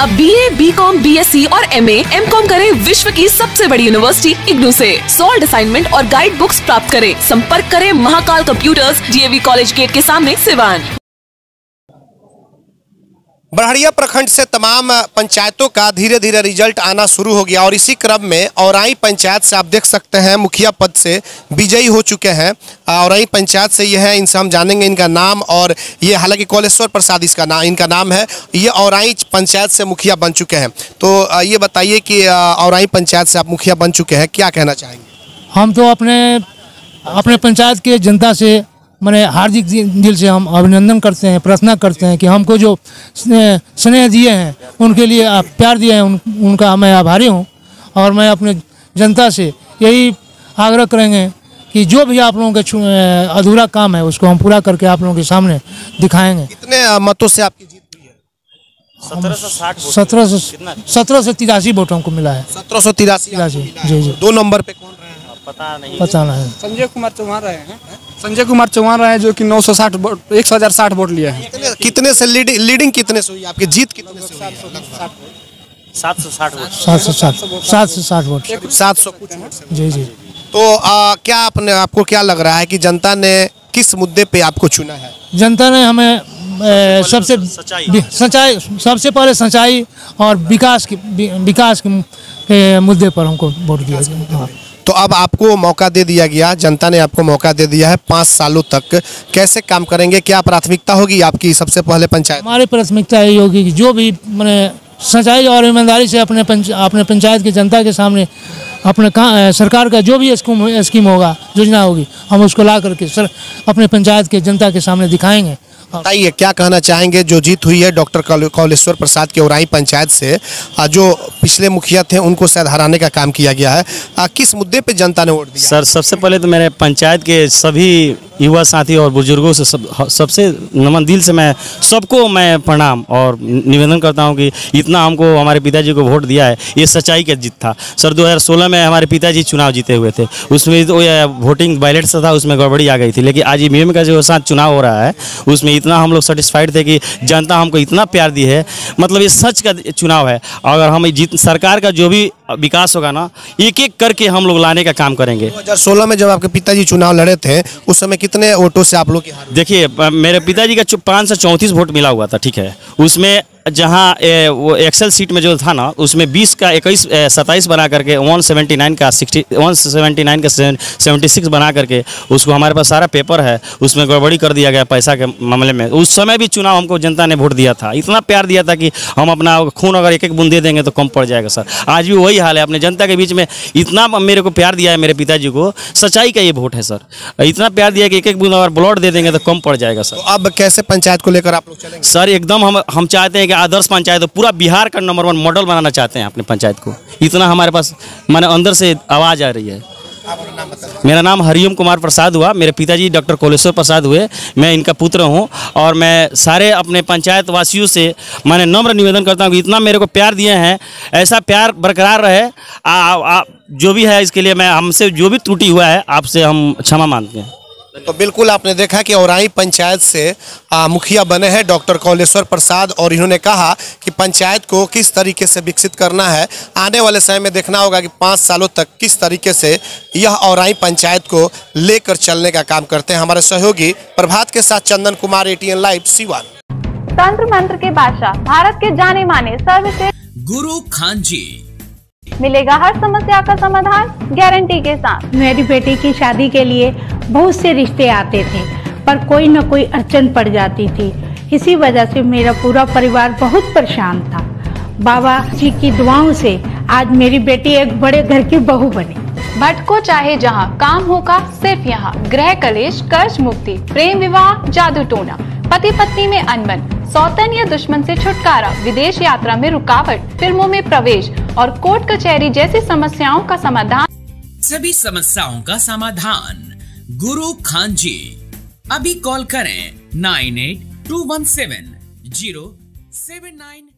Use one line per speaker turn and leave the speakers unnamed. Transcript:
अब BA, BCom, BSc और MA, MCom करें विश्व की सबसे बड़ी यूनिवर्सिटी इग्नू से। सॉल्ड असाइनमेंट और गाइड बुक्स प्राप्त करें। संपर्क करें Mahakal computers, DAV college gate के सामने, सिवान।
बड़हरिया प्रखंड से तमाम पंचायतों का धीरे धीरे रिजल्ट आना शुरू हो गया और इसी क्रम में औराई पंचायत से आप देख सकते हैं मुखिया पद से विजयी हो चुके हैं। औराई पंचायत से ये है, इनसे हम जानेंगे इनका नाम। और ये हालांकि कौलेश्वर प्रसाद इनका नाम है। ये औराई पंचायत से मुखिया बन चुके हैं। तो ये बताइए कि औराई पंचायत से आप मुखिया बन चुके हैं, क्या कहना चाहेंगे?
हम तो अपने पंचायत के जनता से मैंने हार्दिक दिल से हम अभिनंदन करते हैं, प्रार्थना करते हैं कि हमको जो स्नेह दिए हैं, उनके लिए आप प्यार दिए हैं, उनका मैं आभारी हूं। और मैं अपने जनता से यही आग्रह करेंगे कि जो भी आप लोगों के अधूरा काम है उसको हम पूरा करके आप लोगों के सामने दिखाएंगे।
कितने मतों से आपकी जीत हुई है?
17 से 83 वोट हमको मिला है।
1783।
जी जी।
2 नंबर पे कौन रहे हैं?
पता नहीं।
संजय कुमार चौहान रहे हैं। संजय कुमार चौहान रहे हैं जो कि 960 वोट 1060 वोट लिए हैं।
कितने से लीडिंग कितने से हुई आपकी जीत? कितने से हुई?
760 वोट
700 कुछ वोट।
जी जी।
तो क्या आपको क्या लग रहा है कि जनता ने किस मुद्दे पे आपको चुना है?
जनता ने हमें सबसे पहले सच्चाई और विकास के मुद्दे पर हमको वोट दिया।
तो अब आपको मौका दे दिया गया, जनता ने आपको मौका दे दिया है 5 सालों तक। कैसे काम करेंगे? क्या प्राथमिकता होगी आपकी सबसे पहले पंचायत?
हमारी प्राथमिकता यही होगी कि जो भी मैंने सच्चाई और ईमानदारी से अपने पंचायत की जनता के सामने अपने सरकार का जो भी स्कीम होगा, योजना होगी, हम उसको ला करके अपने पंचायत के जनता के सामने दिखाएंगे।
बताइए क्या कहना चाहेंगे? जो जीत हुई है डॉक्टर कौलेश्वर प्रसाद के औराई पंचायत से, जो पिछले मुखिया थे उनको शायद हराने का काम किया गया है, किस मुद्दे पे जनता ने वोट दिया?
सर, सबसे पहले तो मेरे पंचायत के सभी युवा साथी और बुजुर्गों से सबसे नमन दिल से मैं सबको मैं प्रणाम और निवेदन करता हूं कि इतना हमको हमारे पिताजी को वोट दिया है, ये सच्चाई का जीत था। सर 2016 में हमारे पिताजी चुनाव जीते हुए थे, उसमें तो वोटिंग बैलेट से था, उसमें गड़बड़ी आ गई थी। लेकिन आज ईवीएम का जो साथ चुनाव हो रहा है उसमें इतना हम लोग सेटिस्फाइड थे कि जनता हमको इतना प्यार दी है। मतलब ये सच का चुनाव है। अगर हम सरकार का जो भी विकास होगा ना, एक एक करके हम लोग लाने का काम करेंगे।
2016 में जब आपके पिताजी चुनाव लड़े थे उस समय कितने वोटों से आप लोग? देखिए
मेरे पिताजी का 534 वोट मिला हुआ था, ठीक है। उसमें जहाँ वो एक्सेल सीट में जो था ना, उसमें 20 का 27 बना करके 179 का 76 बना करके उसको हमारे पास सारा पेपर है, उसमें गड़बड़ी कर दिया गया पैसा के मामले में। उस समय भी चुनाव हमको जनता ने वोट दिया था, इतना प्यार दिया था कि हम अपना खून अगर एक एक बूंद दे देंगे तो कम पड़ जाएगा। सर आज भी वही हाल है, अपने जनता के बीच में इतना मेरे को प्यार दिया है मेरे पिताजी को, सच्चाई का ये वोट है सर। इतना प्यार दिया कि एक एक बूंद अगर ब्लड दे देंगे तो कम पड़ जाएगा सर।
तो अब कैसे पंचायत को लेकर आप लोग चलेंगे?
सर एकदम हम चाहते हैं कि आदर्श पंचायत हो, पूरा बिहार का नंबर 1 मॉडल बनाना चाहते हैं अपने पंचायत को। इतना हमारे पास माने अंदर से आवाज़ आ रही है। मेरा नाम हरिओम कुमार प्रसाद हुआ, मेरे पिताजी डॉक्टर कौलेश्वर प्रसाद हुए, मैं इनका पुत्र हूं। और मैं सारे अपने पंचायत वासियों से मैंने नम्र निवेदन करता हूं कि इतना मेरे को प्यार दिए हैं, ऐसा प्यार बरकरार रहे। जो भी है इसके लिए मैं हमसे जो भी त्रुटि हुआ है आपसे हम क्षमा मांगते हैं।
तो बिल्कुल आपने देखा कि औराई पंचायत से मुखिया बने हैं डॉक्टर कौलेश्वर प्रसाद और इन्होंने कहा कि पंचायत को किस तरीके से विकसित करना है। आने वाले समय में देखना होगा कि 5 सालों तक किस तरीके से यह औराई पंचायत को लेकर चलने का काम करते हैं। हमारे सहयोगी प्रभात के साथ चंदन कुमार, ATN लाइव, सिवान।
तंत्र मंत्र के बादशाह, भारत के जाने माने सर्वश्रेष्ठ गुरु खान जी, मिलेगा हर समस्या का समाधान गारंटी के साथ।
मेरी बेटी की शादी के लिए बहुत से रिश्ते आते थे, पर कोई न कोई अड़चन पड़ जाती थी। इसी वजह से मेरा पूरा परिवार बहुत परेशान था। बाबा जी की दुआओं से आज मेरी बेटी एक बड़े घर की बहू बनी।
भटको चाहे जहां, काम होगा सिर्फ यहाँ। गृह कलेश, कर्ज मुक्ति, प्रेम विवाह, जादू टोना, पति पत्नी में अनबन, सौतन या दुश्मन से छुटकारा, विदेश यात्रा में रुकावट, फिल्मों में प्रवेश और कोर्ट कचहरी जैसी समस्याओं का समाधान।
सभी समस्याओं का समाधान गुरु खान जी। अभी कॉल करें 98217079